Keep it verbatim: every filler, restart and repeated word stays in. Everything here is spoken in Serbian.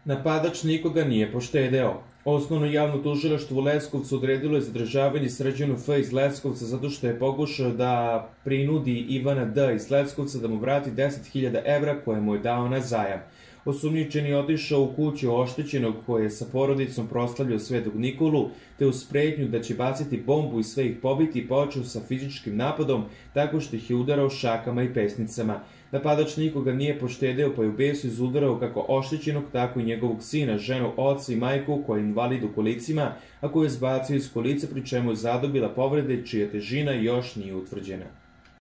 Napadač nikoga nije poštedeo. Osnovno javno tužilaštvo u Leskovcu odredilo je zadržavanje Srđanu F. iz Leskovca zato što je pokušao da prinudi Ivana D. iz Leskovca da mu vrati deset hiljada evra koje mu je dao na zajam. Osumnjičeni je otišao u kuću oštećenog koji je sa porodicom proslavljao Svetog Nikolu, te uz pretnju da će baciti bombu i sve ih pobiti počeo sa fizičkim napadom tako što ih je udarao šakama i pesnicama. Napadač nikoga nije poštedeo pa je u besu izudarao kako oštećenog, tako i njegovog sina, ženu, oca i majku koja je invalid u kolicima, a koju je zbacio iz kolica pri čemu je zadobila povrede čija težina još nije utvrđena.